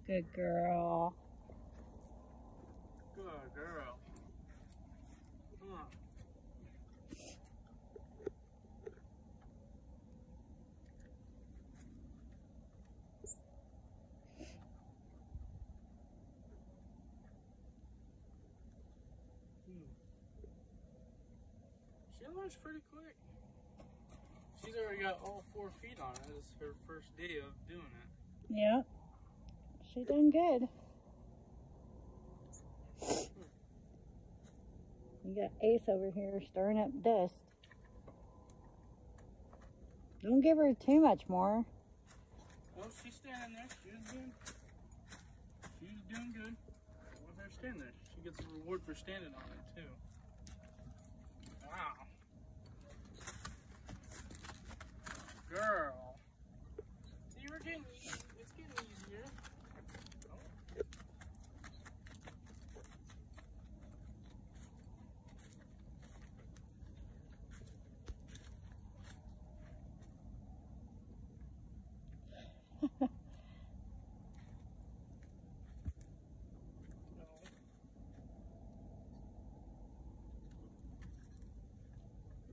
Good girl. Good girl. Come on. She learns pretty quick. She's already got all 4 feet on it. This is her first day of doing it. Yeah. She done good. You got Ace over here stirring up dust. Don't give her too much more. Well, she's standing there. She's doing good. With her standing there. She gets a reward for standing on it, too. Wow. Girl. See, it's getting easier.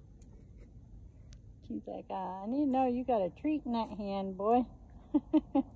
She's like, I need to know you got a treat in that hand, boy.